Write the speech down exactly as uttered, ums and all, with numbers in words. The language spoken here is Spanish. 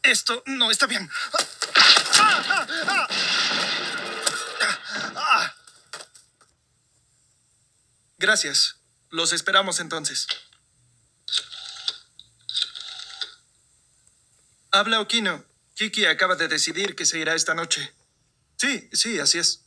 Esto no está bien. ¡Ah! ¡Ah! ¡Ah! ¡Ah! Gracias. Los esperamos entonces. Habla Okino. Kiki acaba de decidir que se irá esta noche. Sí, sí, así es.